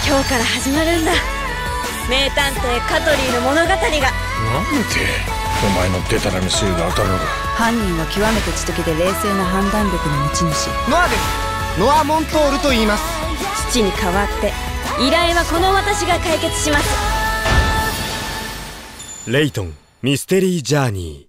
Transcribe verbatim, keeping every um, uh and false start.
今日から始まるんだ、名探偵カトリーの物語が。なんでお前のデタラメ推理が当たるのか。 犯人は極めて知的で冷静な判断力の持ち主。 ノアです。ノア・モントールと言います。 父に代わって依頼はこの私が解決します。 レイトンミステリージャーニー。